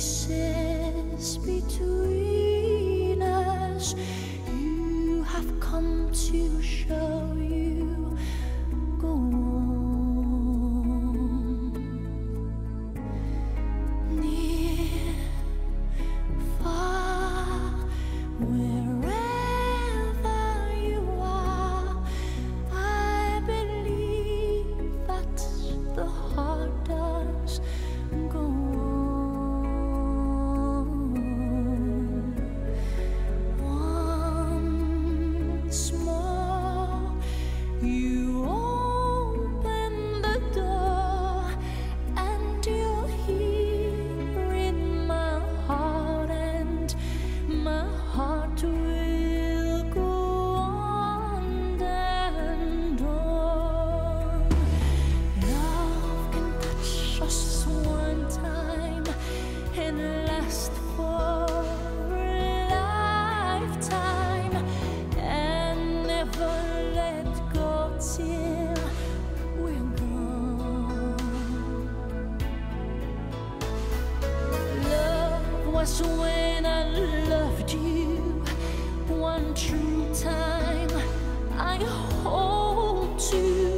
spaces between us. You have come to show you go on. Near, far, wherever you are, I believe that the heart does go on. Once more, you open the door, and you're here in my heart, and my heart will go on and on. Love can touch us one time and last for a lifetime, and never let go till we're gone. Love was when I loved you one true time. I hold to